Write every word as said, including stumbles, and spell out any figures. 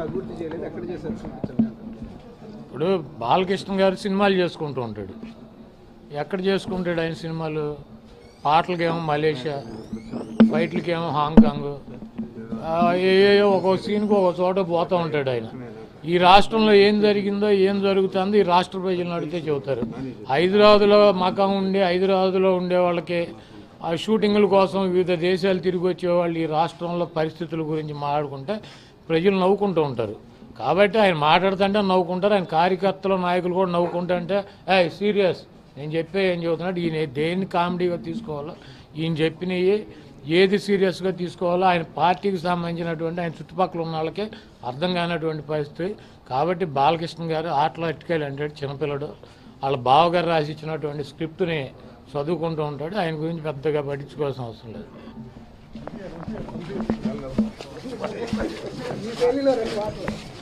అభివృద్ధి చేయలేదు, ఎక్కడ చేశారు చూపించండి. ఇప్పుడు బాలకృష్ణ గారు సినిమాలు చేసుకుంటూ ఉంటాడు. ఎక్కడ చేసుకుంటాడు ఆయన సినిమాలు? పాటలకేమో మలేషియా, ఫైట్లకేమో హాంకాంగ్, ఏ ఒక్కొక్క సీన్కి ఒక చోట పోతూ ఉంటాడు ఆయన. ఈ రాష్ట్రంలో ఏం జరిగిందో ఏం జరుగుతుందో ఈ రాష్ట్ర ప్రజలను అడిగితే చెబుతారు. హైదరాబాద్లో మకాం ఉండి హైదరాబాద్లో ఉండే వాళ్ళకి ఆ షూటింగుల కోసం వివిధ దేశాలు తిరిగి వచ్చేవాళ్ళు ఈ రాష్ట్రంలో పరిస్థితుల గురించి మాట్లాడుకుంటే ప్రజలు నవ్వుకుంటూ ఉంటారు. కాబట్టి ఆయన మాట్లాడుతుంటే నవ్వుకుంటారు, ఆయన కార్యకర్తలు నాయకులు కూడా నవ్వుకుంటుంటే ఏ సీరియస్ నేను చెప్పే ఏం చెబుతున్నాడు, ఈయన దేన్ని కామెడీగా తీసుకోవాలో, ఈయన చెప్పినవి ఏది సీరియస్గా తీసుకోవాలో ఆయన పార్టీకి సంబంధించినటువంటి ఆయన చుట్టుపక్కల ఉన్న వాళ్ళకి అర్థం కానటువంటి పరిస్థితి. కాబట్టి బాలకృష్ణ గారు ఆటలో ఎట్టుకెళ్ళి అంటే చిన్నపిల్లడు వాళ్ళ బావగారు రాసి ఇచ్చినటువంటి స్క్రిప్ట్ని చదువుకుంటూ ఉంటాడు. ఆయన గురించి పెద్దగా పట్టించుకోవాల్సిన అవసరం లేదు.